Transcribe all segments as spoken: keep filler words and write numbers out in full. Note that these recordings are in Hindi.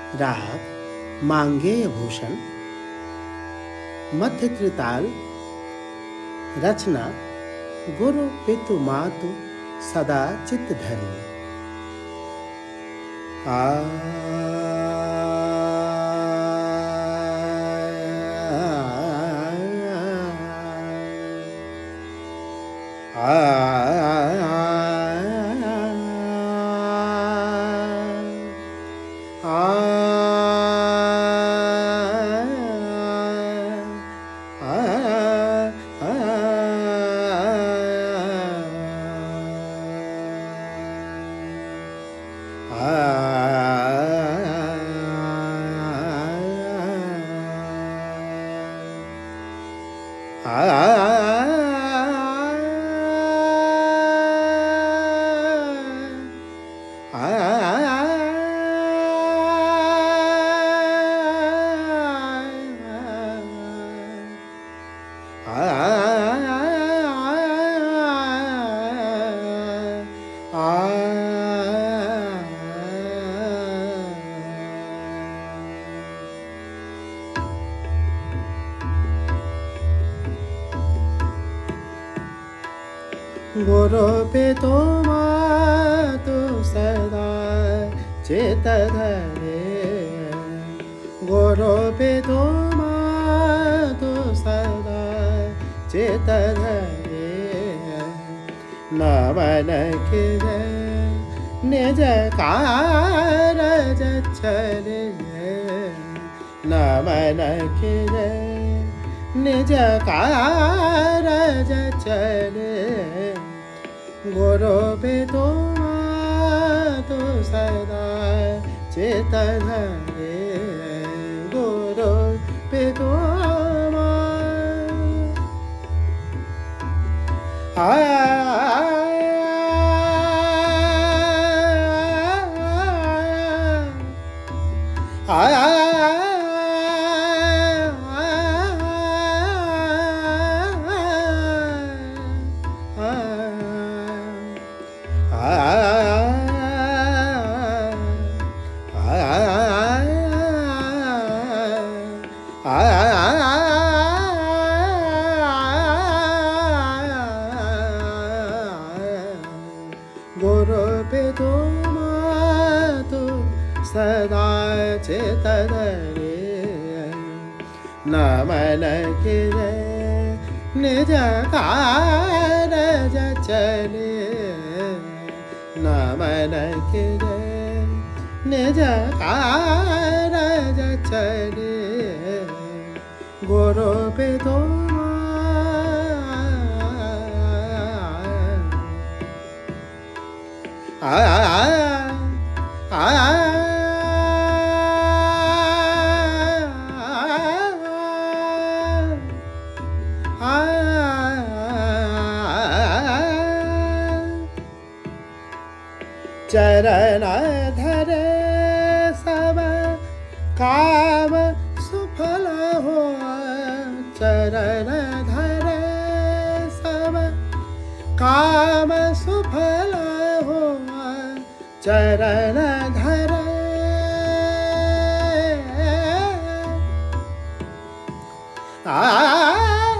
राग मांगेय भूषण, मध्य त्रिताल, रचना गुरु पितु मातु सदा चित्त धरि। आ गुरु पितु मातु सदा चित्त धरे। गुरु पितु मातु सदा चित्त धरे। नमन किरे निज कारज चले। नमन किरे निज कारज चले। गुरु पितु मातु सदा चित्त धरे। गुरु पितु गुरु पितु मातु सदा चित्त धरे। नमन किरे निज कारज चले। नमन किरे निज कारज चले। गुरु पितु आ आ चरण धरे सब काम सुफल हो। चरण धरे सब काम सुफल हो। चरण धरे आ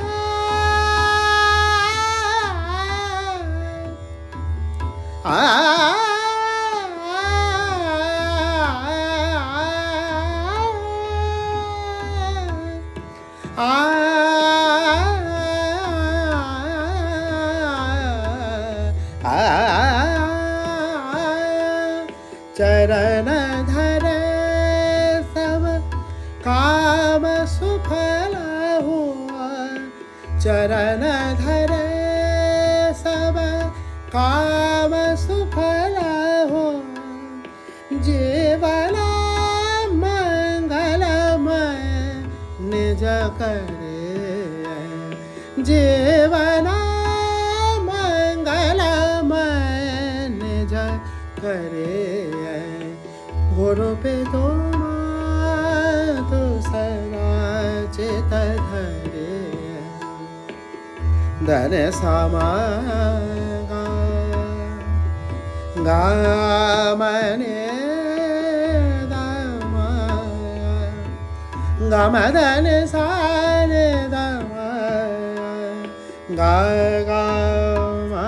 चरण धरे सब काम सुफल हुआ। चरण धरे सब काम सुफल हो। जीवन मंगलमय निज करे। जीवन मंगलमय निज करे। गुरु पितु मातु सदा चित्त धरे। धन समा गा मने दा मा ga ma da ni sa ni da ma ga ga ma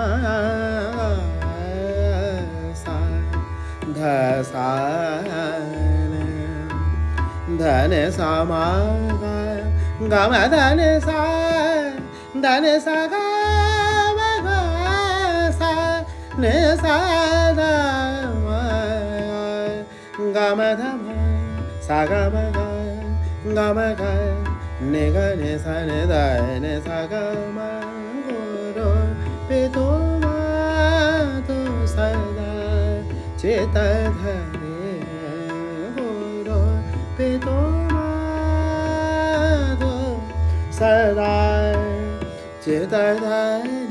sa dha sa ni dha ni sa ma ga ga ma da ni sa da ni sa ga ma ga sa ni sa da ma ga ma da ma sa ga ma ga ga ma ga ni ga ni sa ni da ni sa ga ma go ro pe to ma to sa da cheta dhare go ro pe to ma to sa da cheta dhare